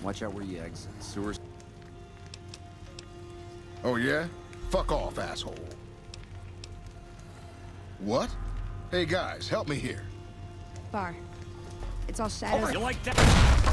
Watch out where you exit. Sewers. Oh, yeah? Fuck off, asshole. What? Hey, guys, help me here. Bar. It's all shadows. You like that?